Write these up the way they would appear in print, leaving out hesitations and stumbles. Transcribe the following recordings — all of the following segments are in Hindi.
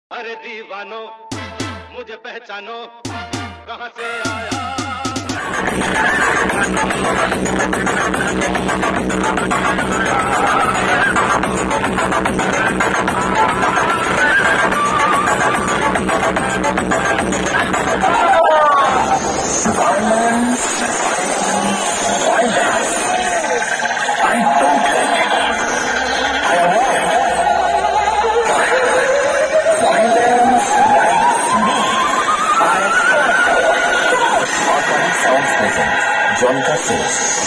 अरे दीवानो मुझे पहचानो कहां से आया। jonka से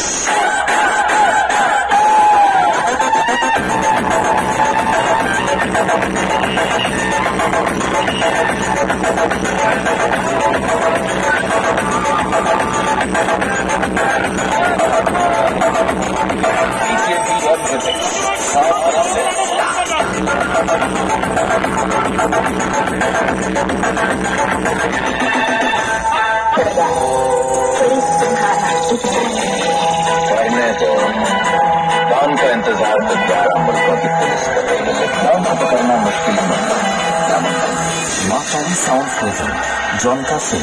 पढ़ने तो काम का इंतजार कर 11 मुल्कों की पुलिस कर रही है, लेकिन नाम पकड़ना मुश्किल है। माफानी साउंड प्रेजेंट jonka से